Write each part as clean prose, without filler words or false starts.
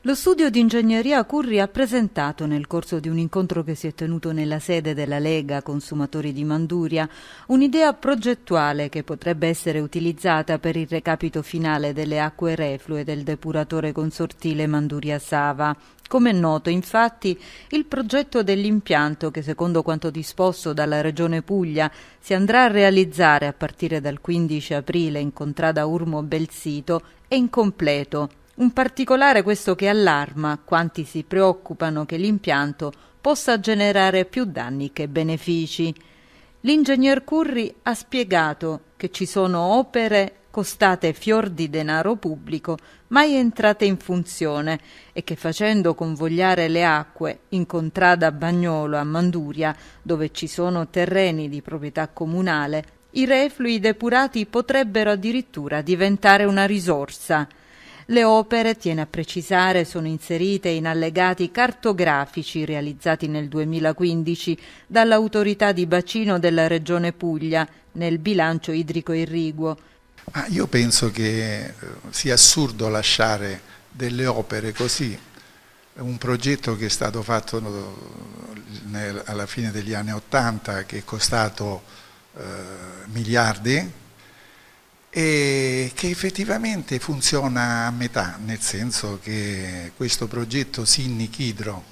Lo studio di ingegneria Curri ha presentato, nel corso di un incontro che si è tenuto nella sede della Lega Consumatori di Manduria, un'idea progettuale che potrebbe essere utilizzata per il recapito finale delle acque reflue del depuratore consortile Manduria Sava. Come è noto, infatti, il progetto dell'impianto, che secondo quanto disposto dalla Regione Puglia si andrà a realizzare a partire dal 15 aprile in contrada Urmo Belsito, è incompleto. Un particolare questo che allarma quanti si preoccupano che l'impianto possa generare più danni che benefici. L'ingegner Curri ha spiegato che ci sono opere costate fior di denaro pubblico, mai entrate in funzione, e che facendo convogliare le acque in contrada Bagnolo a Manduria, dove ci sono terreni di proprietà comunale, i reflui depurati potrebbero addirittura diventare una risorsa. Le opere, tiene a precisare, sono inserite in allegati cartografici realizzati nel 2015 dall'autorità di bacino della Regione Puglia nel bilancio idrico irriguo. Io penso che sia assurdo lasciare delle opere così, un progetto che è stato fatto alla fine degli anni '80, che è costato miliardi, e che effettivamente funziona a metà, nel senso che questo progetto Sinni-Chidro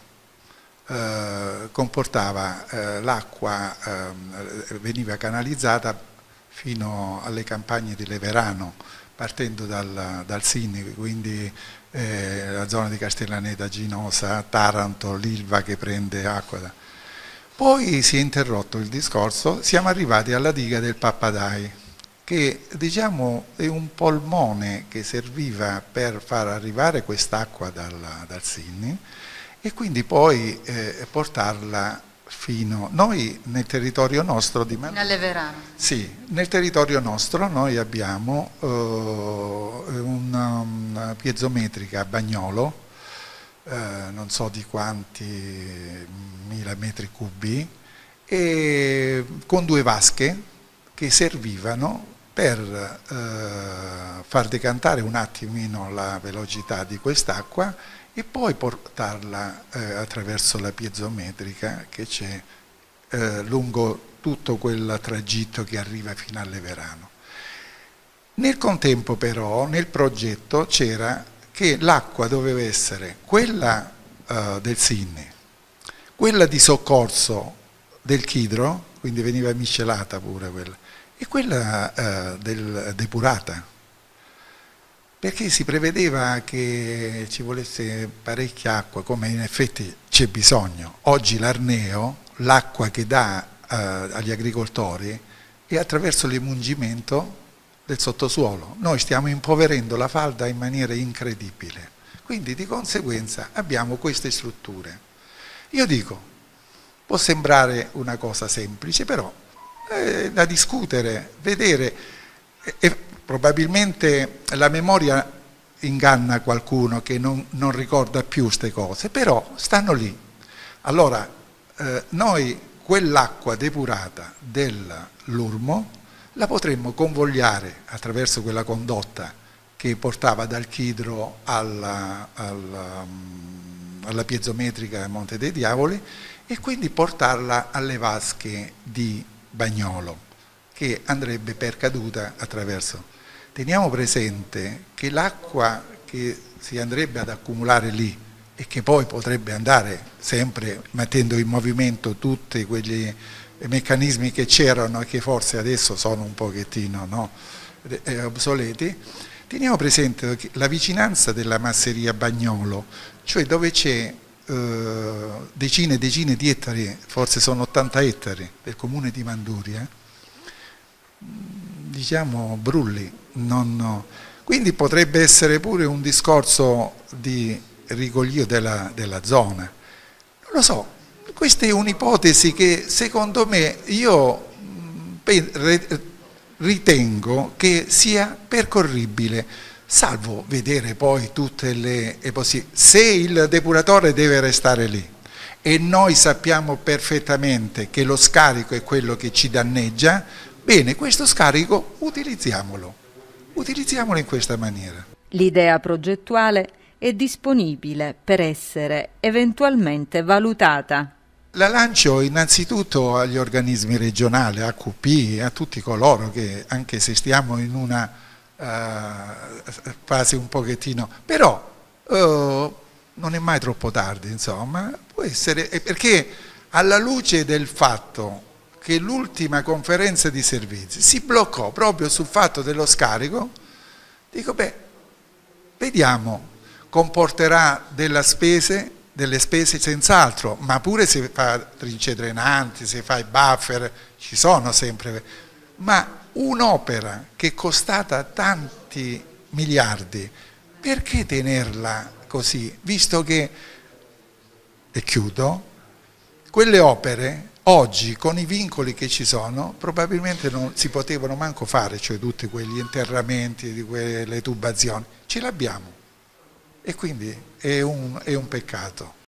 comportava l'acqua, veniva canalizzata fino alle campagne di Leverano, partendo dal Sinni, quindi la zona di Castellaneta, Ginosa, Taranto, l'Ilva che prende acqua. Poi si è interrotto il discorso, siamo arrivati alla diga del Pappadai, che diciamo è un polmone che serviva per far arrivare quest'acqua dal Sinni e quindi poi portarla fino... Noi nel territorio nostro di Fino a Leverano. Sì, nel territorio nostro noi abbiamo una piezometrica a Bagnolo, non so di quanti mila metri cubi, e con due vasche che servivano per far decantare un attimino la velocità di quest'acqua e poi portarla attraverso la piezometrica che c'è lungo tutto quel tragitto che arriva fino a Leverano. Nel contempo però nel progetto c'era che l'acqua doveva essere quella del Sinni, quella di soccorso del Chidro, quindi veniva miscelata pure quella, e quella depurata, perché si prevedeva che ci volesse parecchia acqua, come in effetti c'è bisogno. Oggi l'Arneo, l'acqua che dà agli agricoltori è attraverso l'emungimento del sottosuolo. Noi stiamo impoverendo la falda in maniera incredibile, quindi di conseguenza abbiamo queste strutture. Io dico, può sembrare una cosa semplice, però da discutere, vedere, e probabilmente la memoria inganna qualcuno che non ricorda più queste cose, però stanno lì. Allora noi quell'acqua depurata dell'Urmo la potremmo convogliare attraverso quella condotta che portava dal Chidro alla piezometrica Monte dei Diavoli e quindi portarla alle vasche di Bagnolo, che andrebbe per caduta attraverso. Teniamo presente che l'acqua che si andrebbe ad accumulare lì e che poi potrebbe andare sempre mettendo in movimento tutti quegli meccanismi che c'erano e che forse adesso sono un pochettino obsoleti, teniamo presente che la vicinanza della masseria Bagnolo, cioè dove c'è decine e decine di ettari, forse sono 80 ettari del comune di Manduria, diciamo brulli, quindi potrebbe essere pure un discorso di rigoglio della zona. Non lo so, questa è un'ipotesi che secondo me io ritengo che sia percorribile, salvo vedere poi tutte le possibilità. Se il depuratore deve restare lì e noi sappiamo perfettamente che lo scarico è quello che ci danneggia, bene, questo scarico utilizziamolo in questa maniera. L'idea progettuale è disponibile per essere eventualmente valutata. La lancio innanzitutto agli organismi regionali, a QP, a tutti coloro che, anche se stiamo in una fase un pochettino, però non è mai troppo tardi, insomma, può essere, perché alla luce del fatto che l'ultima conferenza di servizi si bloccò proprio sul fatto dello scarico, dico, beh, vediamo, comporterà delle spese senz'altro, ma pure se fa trincee drenanti, se fa i buffer, ci sono sempre, ma un'opera che è costata tanti miliardi, perché tenerla così? Visto che, e chiudo, quelle opere oggi con i vincoli che ci sono probabilmente non si potevano manco fare, cioè tutti quegli interramenti, di quelle tubazioni, ce l'abbiamo e quindi è un peccato.